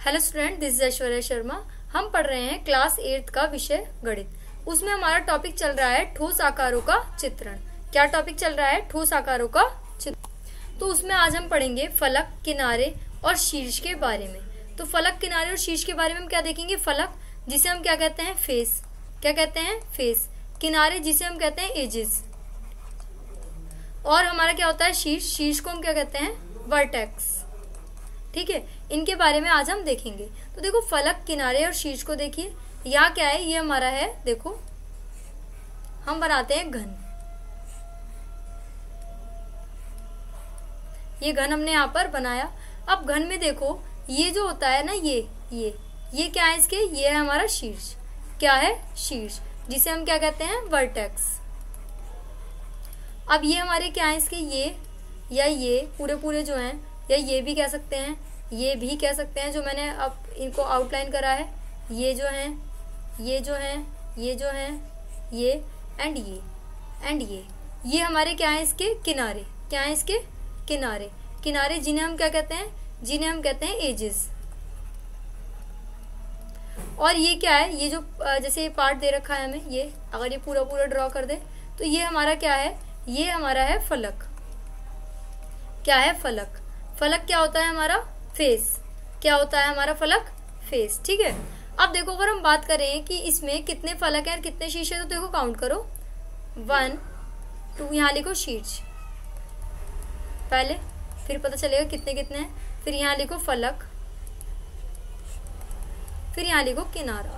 Hello student, this is Aishwarya Sharma. हम पढ़ रहे हैं क्लास 8 का विषय गणित। उसमें हमारा टॉपिक चल रहा है ठोस आकारों का चित्रण। क्या टॉपिक चल रहा है? ठोस आकारों का चित्रण। तो उसमें आज हम पढ़ेंगे फलक, किनारे और शीर्ष के बारे में। तो फलक, किनारे और शीर्ष के बारे में हम क्या देखेंगे? फलक, जिसे हम क्या कहते हैं? फेस। क्या कहते हैं? फेस। किनारे, जिसे हम कहते हैं एजेस। और हमारा क्या होता है? शीर्ष। शीर्ष को हम क्या कहते हैं? वर्टेक्स। ठीक है, इनके बारे में आज हम देखेंगे। तो देखो, फलक, किनारे और शीर्ष को देखिए। यहाँ क्या है? ये हमारा है, देखो हम बनाते हैं घन। ये घन हमने यहाँ पर बनाया। अब घन में देखो, ये जो होता है ना, ये क्या है इसके? ये है हमारा शीर्ष। क्या है? शीर्ष, जिसे हम क्या कहते हैं? वर्टेक्स। अब ये हमारे क्या है इसके? ये या ये पूरे जो हैं, या ये भी कह सकते हैं, ये भी कह सकते हैं, जो मैंने अब इनको आउटलाइन करा है। ये जो हैं, ये जो हैं, ये जो हैं, ये एंड ये हमारे क्या है इसके? किनारे। क्या है इसके? किनारे। किनारे, जिन्हें हम क्या कहते हैं? जिन्हें हम कहते हैं एजेस। और ये क्या है? ये जो जैसे ये पार्ट दे रखा है हमें, ये अगर ये पूरा ड्रॉ कर दे तो ये हमारा क्या है? ये हमारा है फलक। क्या है? फलक। फलक क्या होता है हमारा? फेस। क्या होता है हमारा फलक? फेस। ठीक है। अब देखो, अगर हम बात करें कि इसमें कितने फलक हैं और कितने शीर्ष है, तो देखो काउंट करो। 1 2, यहाँ लिखो शीर्ष पहले, फिर पता चलेगा कितने कितने हैं। फिर यहाँ लिखो फलक, फिर यहाँ लिखो किनारा।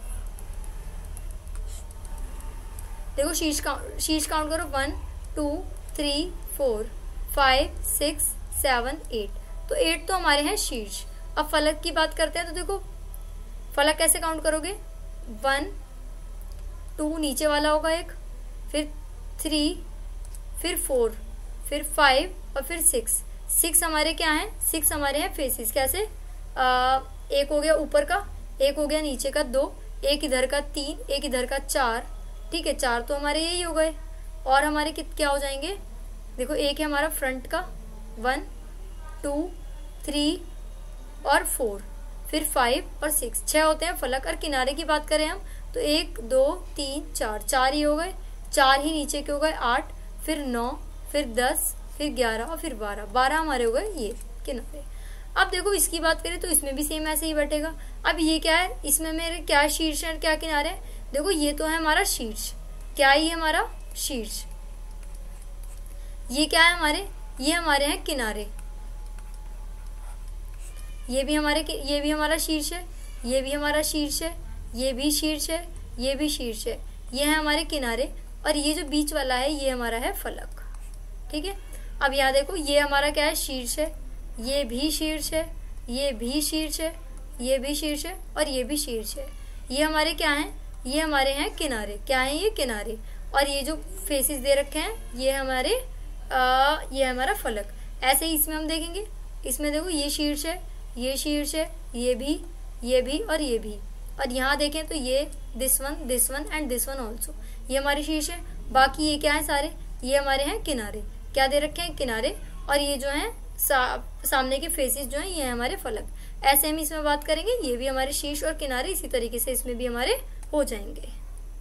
देखो, शीर्ष काउंट करो। 1 2 3 4 5 6 7 8। तो 8 तो हमारे हैं शीर्ष। अब फलक की बात करते हैं। तो देखो, फलक कैसे काउंट करोगे? 1 2 नीचे वाला होगा एक, फिर 3, फिर 4, फिर 5 और फिर 6। 6 हमारे क्या हैं? 6 हमारे हैं फेसिस। कैसे? एक हो गया ऊपर का, एक हो गया नीचे का, 2, एक इधर का 3, एक इधर का 4। ठीक है, 4 तो हमारे यही हो गए। और हमारे क्या हो जाएंगे? देखो, एक है हमारा फ्रंट का, 1 2 3 और 4, फिर 5 और 6। 6 होते हैं फलक। और किनारे की बात करें हम, तो 1 2 3 4, 4 ही हो गए। 4 ही नीचे के हो गए, 8, फिर 9, फिर 10, फिर 11 और फिर 12। 12 हमारे हो गए ये किनारे। अब देखो, इसकी बात करें तो इसमें भी सेम ऐसे ही बैठेगा। अब ये क्या है? इसमें मेरे क्या शीर्ष है, क्या किनारे है? देखो, ये तो है हमारा शीर्ष। क्या है ये हमारा? शीर्ष। ये क्या है हमारे? ये हमारे हैं किनारे। ये भी हमारा शीर्ष है, ये भी हमारा शीर्ष है, ये भी शीर्ष है, ये भी शीर्ष है। ये है हमारे किनारे। और ये जो बीच वाला है, ये हमारा है फलक। ठीक है। अब यहाँ देखो, ये हमारा क्या है? शीर्ष है, ये भी शीर्ष है, ये भी शीर्ष है, ये भी शीर्ष है, और ये भी शीर्ष है। ये हमारे क्या हैं? ये हमारे हैं किनारे। क्या है ये? किनारे। और ये जो फेसेस दे रखे हैं, ये हमारे ये हमारा फलक। ऐसे ही इसमें हम देखेंगे। इसमें देखो, ये शीर्ष है, ये शीर्ष है, ये भी और ये भी। और यहाँ देखें तो ये this one and this one also, ये हमारे शीर्ष है। बाकी ये क्या है? सारे ये हमारे हैं किनारे। क्या दे रखे हैं? किनारे। और ये जो है सामने के फेसेस जो हैं, ये है हमारे फलक। ऐसे हम इसमें बात करेंगे, ये भी हमारे शीर्ष और किनारे। इसी तरीके से इसमें भी हमारे हो जाएंगे।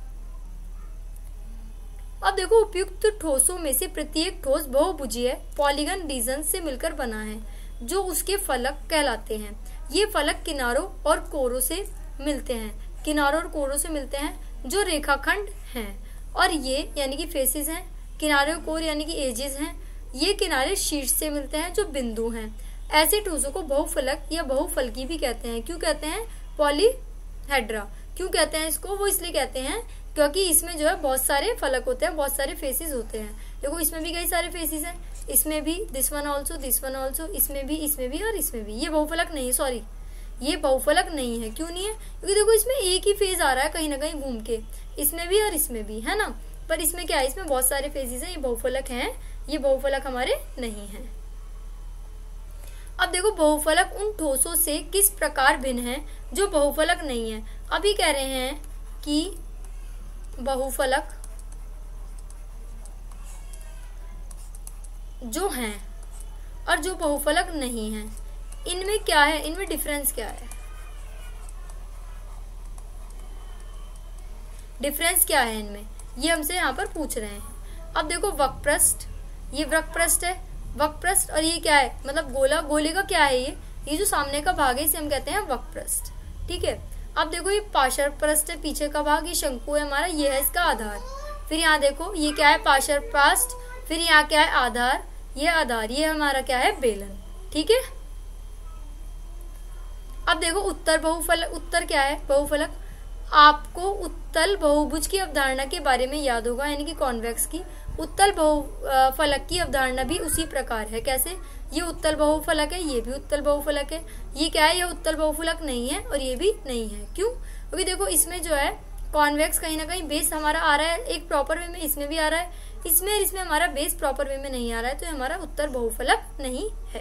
अब देखो, उपयुक्त ठोसों में से प्रत्येक ठोस बहुभुजीय पॉलीगन रीजन से मिलकर बना है, जो उसके फलक कहलाते हैं। ये फलक किनारों और कोरों से मिलते हैं। किनारों और कोरों से मिलते हैं, जो रेखाखंड हैं। और ये यानी कि फेसेस हैं। किनारे और कोर यानी कि एजेस हैं। ये किनारे शीर्ष से मिलते हैं, जो बिंदु हैं। ऐसे ठोसों को बहुफलक या बहुफलकी भी कहते हैं। क्यों कहते हैं? पॉलीहेड्रा। क्यों कहते हैं इसको? वो इसलिए कहते हैं क्योंकि इसमें जो है बहुत सारे फलक होते हैं, बहुत सारे फेसेस होते हैं। देखो, इसमें भी कई सारे फेसेस हैं। इसमें भी दिस वन ऑल्सो, इसमें भी और इसमें भी। ये बहुफलक नहीं है, सॉरी, ये बहुफलक नहीं है। क्यों नहीं है? क्योंकि देखो, इसमें एक ही फेज आ रहा है कहीं ना कहीं घूम के। इसमें भी और इसमें भी, है ना। पर इसमें क्या है? इसमें बहुत सारे फेजेस हैं, ये बहुफलक हैं। ये बहुफलक हमारे नहीं है। अब देखो, बहुफलक उन ठोसों से किस प्रकार भिन्न है जो बहुफलक नहीं है। अभी कह रहे हैं कि बहुफलक जो हैं और जो बहुफलक नहीं हैं, इनमें क्या है, इनमें डिफरेंस क्या है, डिफरेंस क्या है इनमें, ये हमसे यहाँ पर पूछ रहे हैं। अब देखो वक्रपृष्ठ, ये वक्रपृष्ठ है, वक्रपृष्ठ, और ये क्या है, मतलब गोला, गोले का क्या है, ये जो सामने का भाग है इसे हम कहते हैं वक्रपृष्ठ। ठीक है। अब देखो ये पार्श्वपृष्ठ है, पीछे का भाग, ये शंकु है हमारा, ये है इसका आधार। फिर यहाँ देखो ये क्या है, पार्श्वपृष्ठ, फिर यहाँ क्या है, आधार, ये आधार, ये हमारा क्या है, बेलन। ठीक है। अब देखो उत्तर बहुफलक, उत्तर क्या है, बहुफलक। आपको उत्तल बहुभुज की अवधारणा के बारे में याद होगा, यानी कि कॉन्वेक्स की। उत्तल बहुफलक की अवधारणा भी उसी प्रकार है। कैसे, ये उत्तल बहुफलक है, ये भी उत्तल बहुफलक है, ये क्या है, ये उत्तल बहुफलक नहीं है और ये भी नहीं है। क्यों, क्योंकि देखो इसमें जो है कॉन्वेक्स कहीं ना कहीं बेस हमारा आ रहा है एक प्रॉपर वे में, इसमें भी आ रहा है, इसमें हमारा बेस प्रॉपर वे में नहीं आ रहा है, तो हमारा उत्तल बहुफलक नहीं है।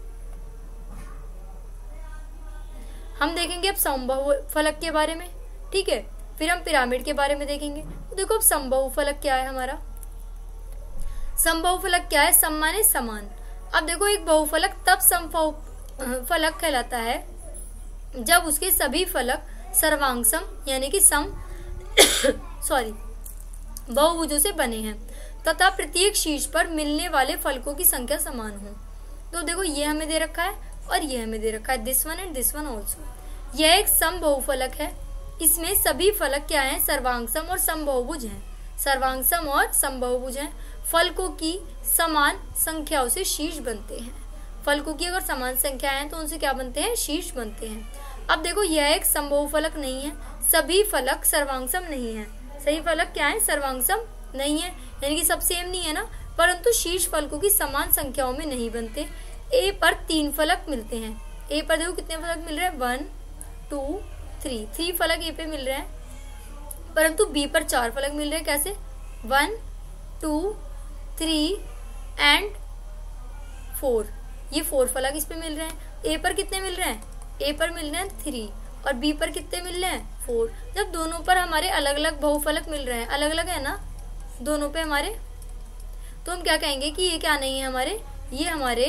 हम देखेंगे अब समबाहुफलक के बारे में। ठीक है। फिर हम पिरामिड के बारे में देखेंगे। तो देखो अब समबाहुफलक क्या है हमारा, समबाहुफलक क्या है, सम माने समान। अब देखो एक बहुफलक तब समबाहुफलक कहलाता है जब उसके सभी फलक सर्वांगसम यानी कि सम सॉरी बहुभुजों से बने हैं तथा प्रत्येक शीर्ष पर मिलने वाले फलकों की संख्या समान हो। तो देखो ये हमें दे रखा है और ये हमें दे रखा है, this one and this one also. यह एक सम बहुफलक है, इसमें सभी फलक क्या हैं, सर्वांगसम और समबाहुभुज हैं, सर्वांगसम और समबाहुभुज हैं। फलकों की समान संख्याओं से शीर्ष बनते हैं। फलकों की अगर समान संख्या है तो उनसे क्या बनते हैं, शीर्ष बनते हैं। अब देखो यह एक समबाहुफलक नहीं है, सभी फलक सर्वांगसम नहीं है। सही फलक क्या है, सर्वांगसम नहीं है, यानी कि सब सेम नहीं है ना, परंतु शीर्ष फलकों की समान संख्याओं में नहीं बनते। ए पर 3 फलक मिलते हैं। ए पर देखो कितने फलक मिल रहे हैं, 1 2 3 फलक ए पे मिल रहे हैं, परंतु बी पर 4 फलक मिल रहे हैं। कैसे, 1 2 3 एंड 4, ये 4 फलक इस पे मिल रहे हैं। ए पर कितने मिल रहे हैं, ए पर मिल रहे हैं 3 और बी पर कितने मिल रहे हैं, 4। जब दोनों पर हमारे अलग अलग बहुफलक मिल रहे हैं, अलग अलग है ना दोनों पे हमारे, तो हम क्या कहेंगे कि ये क्या नहीं है हमारे, ये हमारे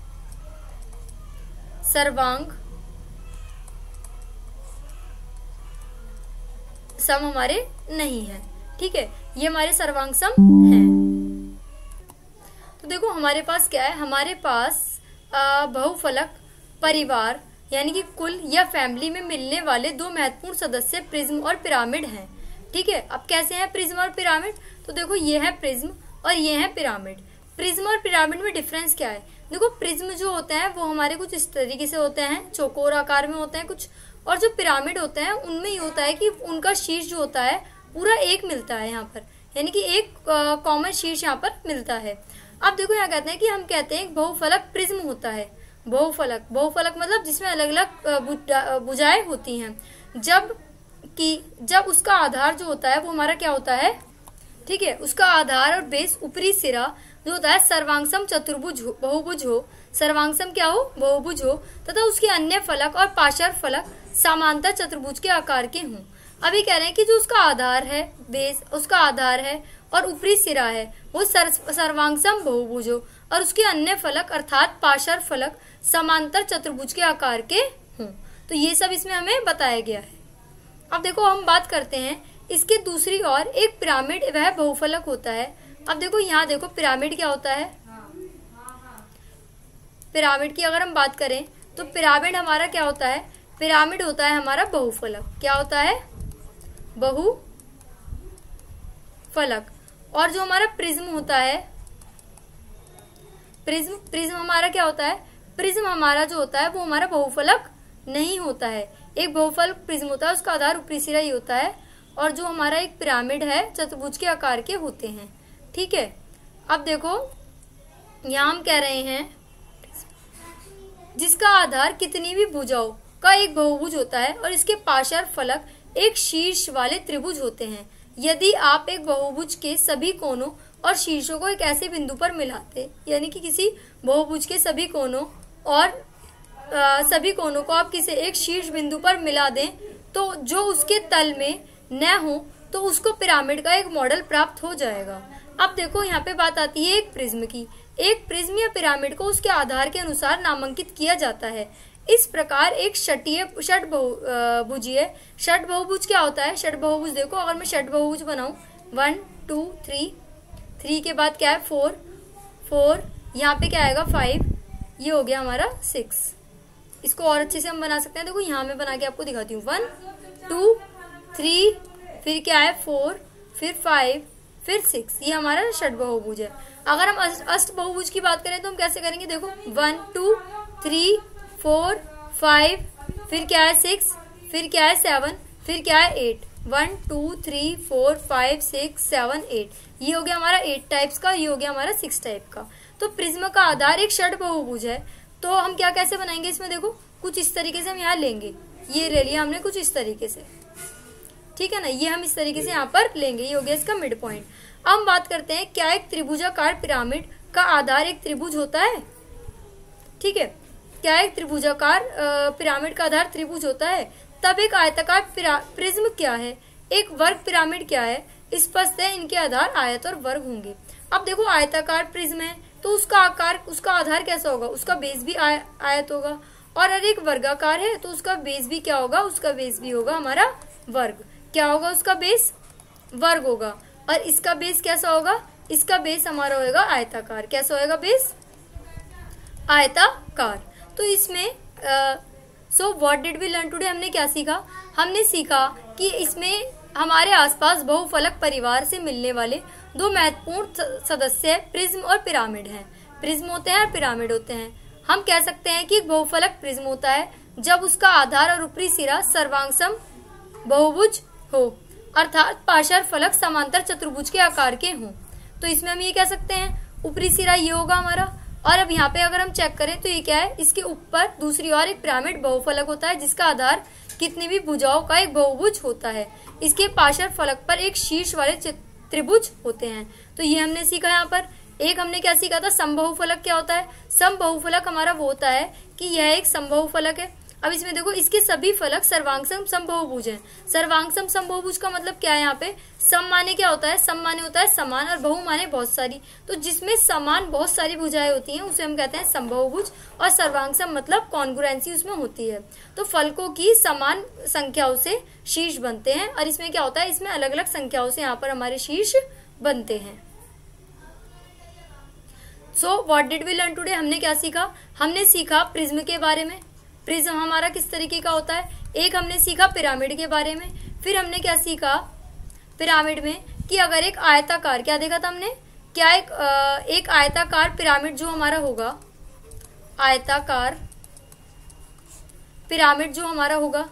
सर्वांग सम हमारे नहीं है। ठीक है, ये हमारे सर्वांग सम हैं। तो देखो हमारे पास क्या है, हमारे पास बहुफलक परिवार यानी कि कुल या फैमिली में मिलने वाले 2 महत्वपूर्ण सदस्य प्रिज्म और पिरामिड हैं। ठीक है। अब कैसे हैं प्रिज्म और पिरामिड, तो देखो ये है प्रिज्म और ये है पिरामिड। प्रिज्म और पिरामिड में डिफरेंस क्या है, देखो प्रिज्म जो होते हैं वो हमारे कुछ इस तरीके से होते हैं, चौकोर आकार में होते हैं कुछ, और जो पिरामिड होते हैं उनमें ये होता है कि उनका शीर्ष जो होता है पूरा एक मिलता है यहाँ पर, यानी कि एक कॉमन शीर्ष यहाँ पर मिलता है। अब देखो यहाँ कहते हैं कि हम कहते हैं बहुफलक प्रिज्म होता है। बहुफलक, बहुफलक मतलब जिसमें अलग अलग भुजाएं होती हैं, जब उसका आधार जो होता है वो हमारा क्या होता है, ठीक है, उसका आधार और बेस ऊपरी सिरा जो होता है सर्वांगसम चतुर्भुज हो, बहुभुज हो, सर्वांगसम क्या हो, बहुभुज हो, तथा उसके अन्य फलक और पार्श्व फलक समांतर चतुर्भुज के आकार के हों। अभी कह रहे हैं कि जो उसका आधार है, बेस उसका आधार है और ऊपरी सिरा है वो सर्वांगसम बहुभुज हो और उसके अन्य फलक अर्थात पार्श्व फलक समांतर चतुर्भुज के आकार के हों। तो ये सब इसमें हमें बताया गया है। अब देखो हम बात करते हैं इसके दूसरी ओर एक पिरामिड, वह बहुफलक होता है। अब देखो यहाँ देखो पिरामिड क्या होता है, पिरामिड की अगर हम बात करें तो पिरामिड हमारा क्या होता है, पिरामिड होता है हमारा बहुफलक। क्या होता है, बहुफलक। और जो हमारा प्रिज्म होता है, प्रिज्म हमारा क्या होता है, प्रिज्म हमारा जो होता है वो हमारा बहुफलक नहीं होता है। एक बहुफलक प्रिज्म होता है, उसका आधार ऊपरी सिरा ही होता है, और जो हमारा एक पिरामिड है चतुर्भुज के आकार के होते हैं। ठीक है। अब देखो यहाँ हम कह रहे हैं जिसका आधार कितनी भी भुजाओं का एक बहुभुज होता है और इसके पार्श्व फलक एक शीर्ष वाले त्रिभुज होते हैं। यदि आप एक बहुभुज के सभी कोनों और शीर्षों को एक ऐसे बिंदु पर मिलाते, यानी कि किसी बहुभुज के सभी कोनों और सभी कोनों को आप किसी एक शीर्ष बिंदु पर मिला दें तो जो उसके तल में न हो तो उसको पिरामिड का एक मॉडल प्राप्त हो जाएगा। अब देखो यहाँ पे बात आती है एक प्रिज्म की एक प्रिज्म या पिरामिड को उसके आधार के अनुसार नामांकित किया जाता है। इस प्रकार एक षटभुजीय षटबहुभुज क्या होता है? षटबहुभुज देखो, अगर मैं षटबहुभुज बनाऊं 1 2 3 के बाद क्या है 4 यहाँ पे क्या आएगा 5, ये हो गया हमारा 6। इसको और अच्छे से हम बना सकते हैं। देखो यहाँ मैं बना के आपको दिखाती हूँ 1 2 3, फिर क्या है 4, फिर 5, फिर 6, ये हमारा षटबहुभुज है। अगर हम अष्टबहुभुज की बात करें तो हम कैसे करेंगे? देखो 1 2 3 4 5, फिर क्या है 6, फिर क्या है 7, फिर क्या है 8, 1 2 3 4 5 6 7 8, ये हो गया हमारा 8 टाइप्स का, ये हो गया हमारा 6 टाइप का। तो प्रिज्म का आधार एक षटबहुभुज है। तो हम क्या कैसे बनाएंगे इसमें? देखो कुछ इस तरीके से हम यहाँ लेंगे, ये ले लिया हमने कुछ इस तरीके से, ठीक है ना, ये हम इस तरीके से यहाँ पर लेंगे, ये हो गया इसका मिड पॉइंट। अब हम बात करते हैं क्या एक त्रिभुजाकार पिरामिड का आधार एक त्रिभुज होता है? ठीक है, क्या एक त्रिभुजाकार पिरामिड का आधार त्रिभुज होता है? तब एक आयताकार प्रिज्म क्या है? एक वर्ग पिरामिड क्या है? स्पष्ट है इनके आधार आयत और वर्ग होंगे। अब देखो आयताकार प्रिज्म है तो उसका आकार, उसका आधार कैसा होगा? उसका बेस भी आयत होगा। और अगर एक वर्गाकार है तो उसका बेस भी क्या होगा? उसका बेस भी होगा हमारा वर्ग। क्या होगा? उसका बेस वर्ग होगा। और इसका बेस कैसा होगा? इसका बेस हमारा होगा आयताकार। कैसा होगा बेस? आयताकार। तो इसमें so what did we learn today, हमने क्या सीखा? हमने सीखा कि इसमें हमारे आसपास बहुफलक परिवार से मिलने वाले दो महत्वपूर्ण सदस्य प्रिज्म और पिरामिड हैं। प्रिज्म होते हैं और पिरामिड होते हैं। हम कह सकते हैं कि एक बहुफलक प्रिज्म होता है जब उसका आधार और ऊपरी सिरा सर्वांगसम बहुभुज हो, अर्थात पार्श्व फलक समांतर चतुर्भुज के आकार के हों। तो इसमें हम ये कह सकते हैं ऊपरी सिरा ये होगा हमारा, और अब यहाँ पे अगर हम चेक करें तो ये क्या है? इसके ऊपर दूसरी ओर एक पिरामिड बहुफलक होता है जिसका आधार कितनी भी भुजाओं का एक बहुभुज होता है। इसके पार्श्व फलक पर एक शीर्ष वाले त्रिभुज होते हैं। तो ये हमने सीखा यहाँ पर। एक हमने क्या सीखा था? समबाहुफलक क्या होता है? समबाहुफलक हमारा वो होता है कि यह एक समबाहुफलक है। अब इसमें देखो इसके सभी फलक सर्वांगसम समबाहुभुज हैं। सर्वांगसम समबाहुभुज का मतलब क्या है? यहाँ पे सम माने क्या होता है? सम माने होता है समान, और बहु माने बहुत सारी। तो जिसमें समान बहुत सारी भुजाएं होती हैं उसे हम कहते हैं समबाहुभुज, और सर्वांगसम मतलब कॉन्ग्रुएंसी उसमें होती है। तो फलकों की समान संख्याओं से शीर्ष बनते हैं, और इसमें क्या होता है? इसमें अलग अलग संख्याओं से यहाँ पर हमारे शीर्ष बनते हैं। So what did we learn today, हमने क्या सीखा? हमने सीखा प्रिज्म के बारे में। प्रिज्म हमारा किस तरीके का होता है? एक हमने सीखा पिरामिड के बारे में। फिर हमने क्या सीखा पिरामिड में कि अगर एक आयताकार, क्या देखा था हमने? क्या एक आयताकार पिरामिड जो हमारा होगा, आयताकार पिरामिड जो हमारा होगा,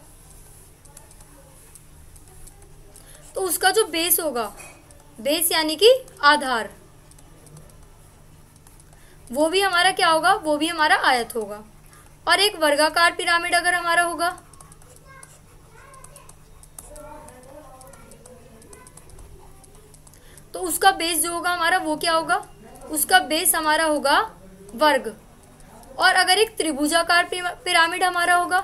तो उसका जो बेस होगा, बेस यानी कि आधार, वो भी हमारा क्या होगा? वो भी हमारा आयत होगा। और एक वर्गाकार पिरामिड अगर हमारा होगा, तो उसका बेस जो होगा हमारा वो क्या होगा? उसका बेस हमारा होगा वर्ग। और अगर एक त्रिभुजाकार पिरामिड हमारा होगा,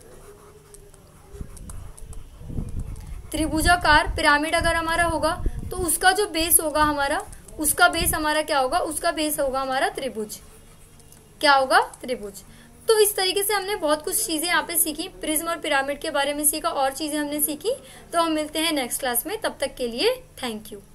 त्रिभुजाकार पिरामिड अगर हमारा होगा, तो उसका जो बेस होगा हमारा, उसका बेस हमारा क्या होगा? उसका बेस होगा हमारा त्रिभुज। क्या होगा? त्रिभुज। तो इस तरीके से हमने बहुत कुछ चीजें यहाँ पे सीखी, प्रिज्म और पिरामिड के बारे में सीखा, और चीजें हमने सीखी। तो हम मिलते हैं नेक्स्ट क्लास में, तब तक के लिए थैंक यू।